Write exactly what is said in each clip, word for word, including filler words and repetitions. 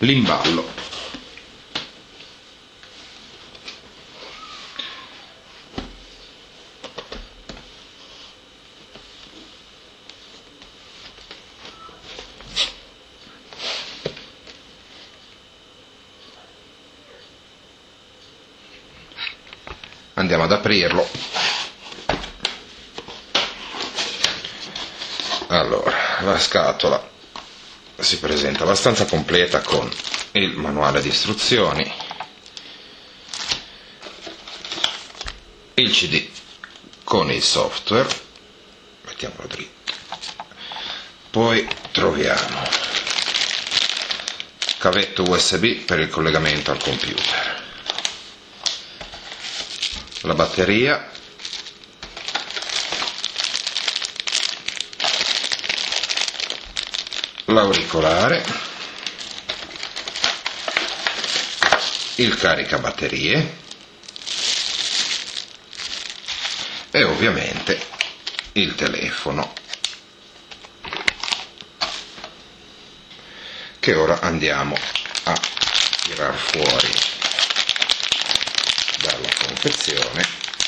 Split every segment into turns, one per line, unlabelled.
l'imballo. Andiamo ad aprirlo. Allora, la scatola si presenta abbastanza completa con il manuale di istruzioni, il C D con il software, mettiamolo dritto, poi troviamo cavetto U S B per il collegamento al computer, la batteria, l'auricolare, il caricabatterie e ovviamente il telefono, che ora andiamo a tirar fuori dalla confezione,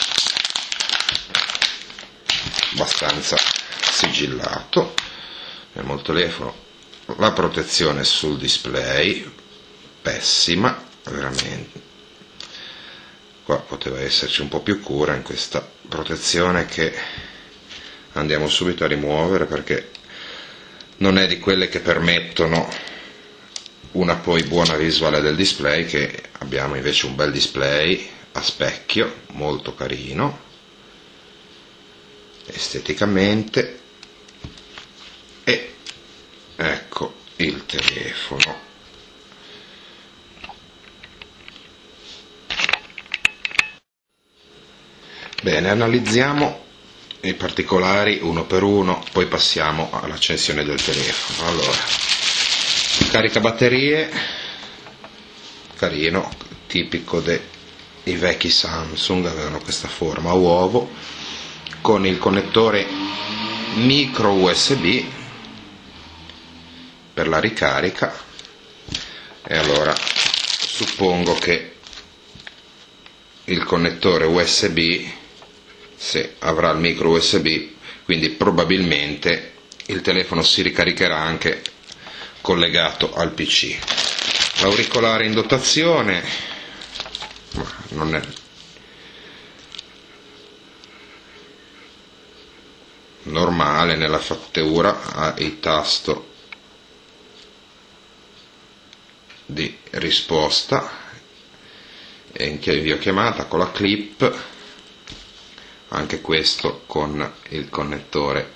abbastanza sigillato. Abbiamo il telefono, la protezione sul display pessima, veramente. Qua poteva esserci un po' più cura in questa protezione, che andiamo subito a rimuovere perché non è di quelle che permettono una poi buona visuale del display, che abbiamo invece un bel display a specchio molto carino esteticamente. E ecco il telefono. Bene, analizziamo i particolari uno per uno, poi passiamo all'accensione del telefono. Allora, caricabatterie, carino, tipico dei vecchi Samsung, avevano questa forma a uovo, con il connettore micro U S B per la ricarica. E allora suppongo che il connettore U S B, se avrà il micro U S B, quindi probabilmente il telefono si ricaricherà anche collegato al P C. L'auricolare in dotazione, ma non è normale nella fattura, ha il tasto di risposta e in videochiamata con la clip, anche questo con il connettore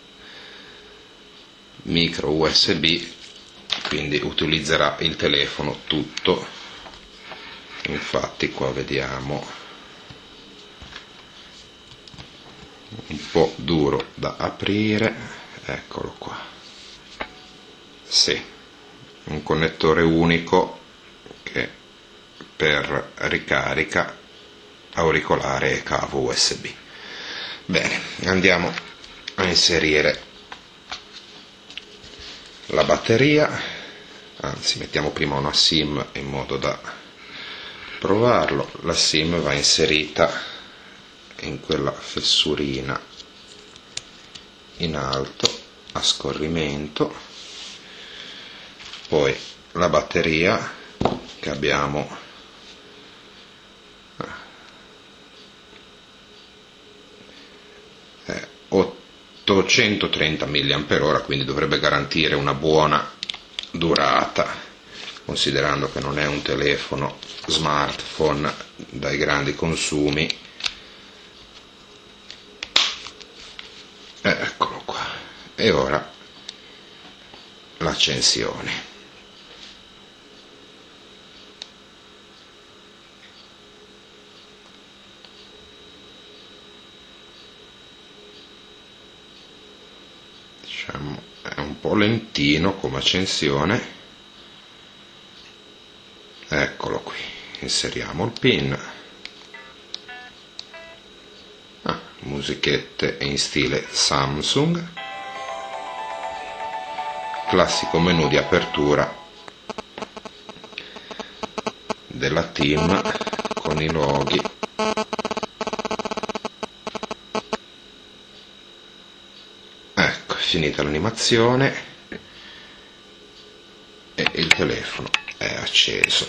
micro U S B, quindi utilizzerà il telefono tutto. Infatti qua vediamo un po' duro da aprire, eccolo qua, sì, un connettore unico che per ricarica, auricolare e cavo U S B. Bene, andiamo a inserire la batteria, anzi mettiamo prima una SIM in modo da provarlo. La SIM va inserita in quella fessurina in alto a scorrimento, poi la batteria che abbiamo è ottocentotrenta milliamperi ora, quindi dovrebbe garantire una buona durata, considerando che non è un telefono smartphone dai grandi consumi. Eccolo qua. E ora l'accensione. Diciamo è un po' lentino come accensione. Eccolo qui, inseriamo il pin. Ah, musichette in stile Samsung, classico menu di apertura della team con i loghi. Ecco, è finita l'animazione e il telefono è acceso.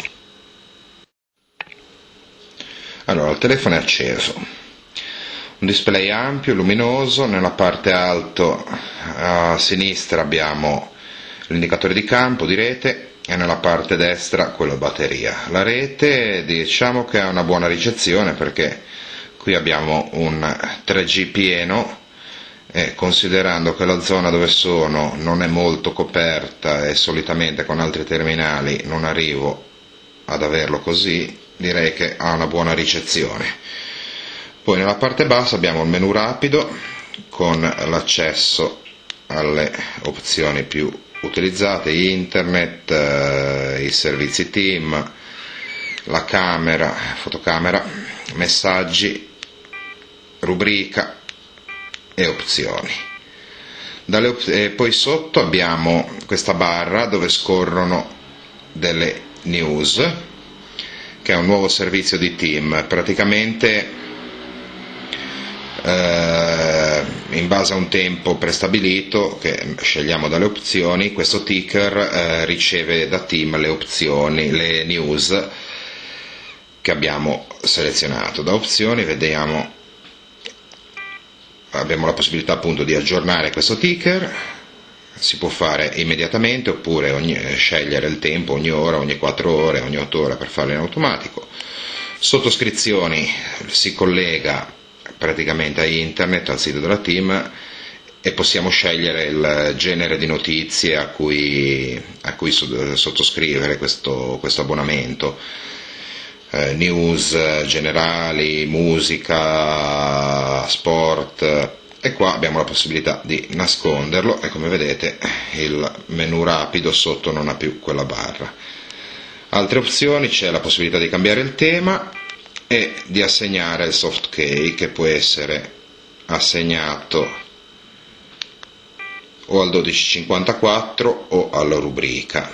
Allora, il telefono è acceso, un display ampio, luminoso, nella parte alto a sinistra abbiamo l'indicatore di campo, di rete, e nella parte destra quello batteria. La rete diciamo che ha una buona ricezione perché qui abbiamo un tre G pieno e considerando che la zona dove sono non è molto coperta e solitamente con altri terminali non arrivo ad averlo così, direi che ha una buona ricezione. Poi nella parte bassa abbiamo il menu rapido con l'accesso alle opzioni più utilizzate, internet, eh, i servizi team, la camera, fotocamera, messaggi, rubrica e opzioni. Dalle op- e poi sotto abbiamo questa barra dove scorrono delle news, che è un nuovo servizio di team. Praticamente eh, in base a un tempo prestabilito che scegliamo dalle opzioni, questo ticker eh, riceve da team le opzioni, le news che abbiamo selezionato. Da opzioni vediamo, abbiamo la possibilità appunto di aggiornare questo ticker, si può fare immediatamente oppure ogni, scegliere il tempo ogni ora, ogni quattro ore, ogni otto ore per farlo in automatico. Sottoscrizioni si collega praticamente a internet, al sito della team, e possiamo scegliere il genere di notizie a cui, a cui sottoscrivere questo, questo abbonamento. Eh, news generali, musica, sport, e qua abbiamo la possibilità di nasconderlo e come vedete il menu rapido sotto non ha più quella barra. Altre opzioni: c'è la possibilità di cambiare il tema e di assegnare il soft key, che può essere assegnato o al dodici cinquantaquattro o alla rubrica.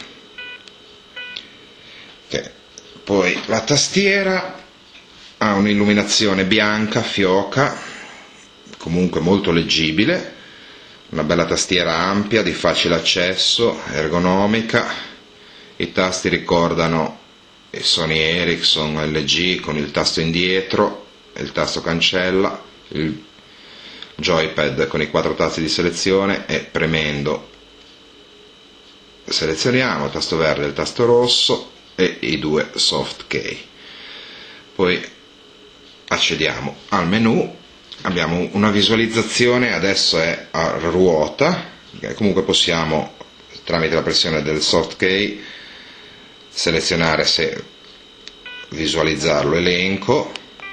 Okay. Poi la tastiera ha un'illuminazione bianca, fioca, comunque molto leggibile, una bella tastiera ampia, di facile accesso, ergonomica. I tasti ricordano i Sony Ericsson, L G, con il tasto indietro, il tasto cancella, il joypad con i quattro tasti di selezione, e premendo selezioniamo il tasto verde e il tasto rosso e i due soft key. Poi accediamo al menu, abbiamo una visualizzazione, adesso è a ruota, comunque possiamo tramite la pressione del soft key selezionare se visualizzarlo elenco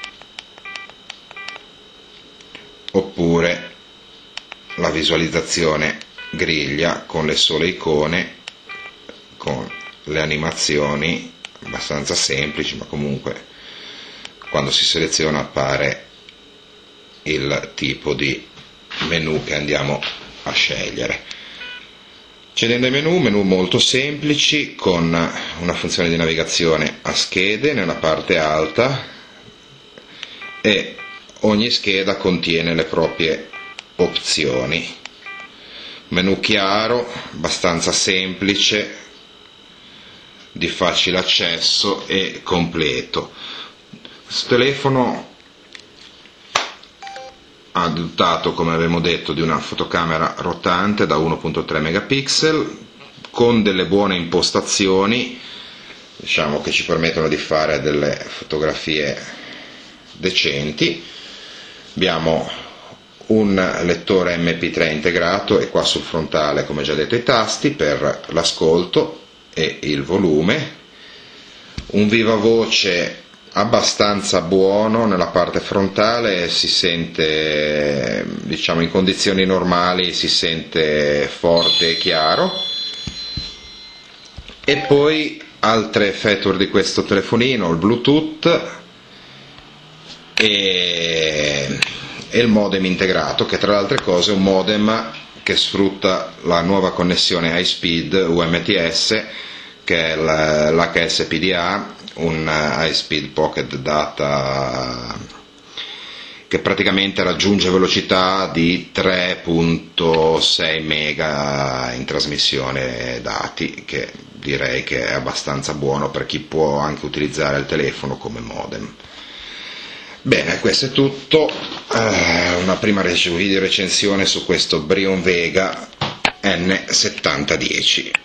oppure la visualizzazione griglia con le sole icone, con le animazioni abbastanza semplici, ma comunque quando si seleziona appare il tipo di menu che andiamo a scegliere. Accedendo ai menu, menu molto semplici con una funzione di navigazione a schede nella parte alta, e ogni scheda contiene le proprie opzioni. Menu chiaro, abbastanza semplice, di facile accesso e completo. Questo telefono ha dotato, come abbiamo detto, di una fotocamera rotante da uno virgola tre megapixel con delle buone impostazioni, diciamo, che ci permettono di fare delle fotografie decenti. Abbiamo un lettore M P tre integrato e qua sul frontale, come già detto, i tasti per l'ascolto e il volume, un viva voce abbastanza buono nella parte frontale, si sente, diciamo, in condizioni normali si sente forte e chiaro. E poi altre feature di questo telefonino: il Bluetooth e, e il modem integrato, che tra le altre cose è un modem che sfrutta la nuova connessione high speed U M T S, che è l'H S P D A, un high speed pocket data che praticamente raggiunge velocità di tre virgola sei mega in trasmissione dati, che direi che è abbastanza buono per chi può anche utilizzare il telefono come modem. Bene, questo è tutto, eh, una prima video recensione su questo Brion Vega N settanta dieci.